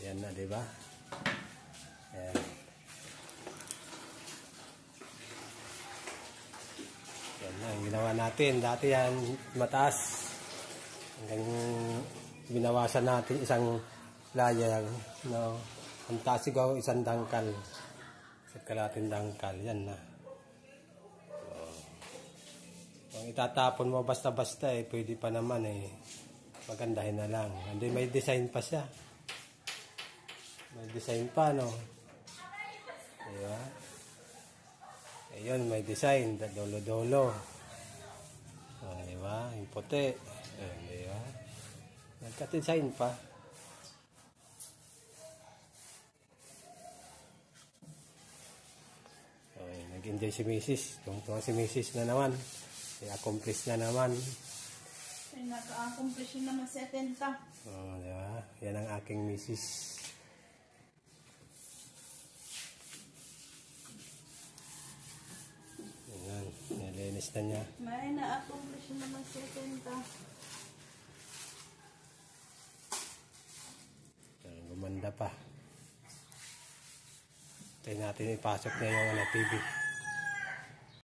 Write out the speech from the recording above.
Yan na, di ba? Ayan. Yan na, ang ginawa natin. Dati yan, mataas. Hanggang binawasan natin isang layer. No? Ang taas sigaw, isang dangkal. Isang kalating dangkal. Yan na. Kung itatapon mo basta-basta pwede pa naman magandahin na lang. Hindi, may design pa siya. May design pa, no? Diba? Ayun, may design. Dolo-dolo. Diba? Yung puti. Ayun, diba? Nagka-design pa. Okay, nag-enjoy si Mrs. Tungtong si Mrs. na naman. I-accomplish na naman. Ay, naka-accomplish naman si Atenta. Diba? Yan ang aking Mrs. Ayan, nilinis na niya. May na-accomplish naman si Atenta. Gumanda pa. Tayo natin ipasok na yung TV.